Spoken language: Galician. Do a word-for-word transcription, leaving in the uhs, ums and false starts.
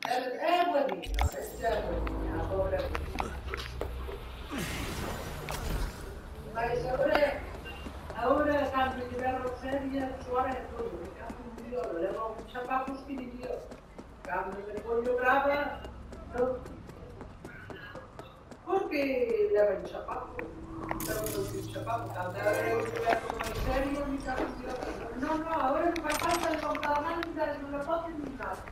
É buenino, este é buenino, a pobre. Mas agora, agora cando tiveron serias, chora e todo, me cago en Dios, leva un chapapos que diría. Cando me pollo brava, non. Porque leva un chapapo, leva un chapapo, cando eu tiveron máis serio, me cago en Dios. Non, non, agora non me falta de comprar nada, non me poden ni nada.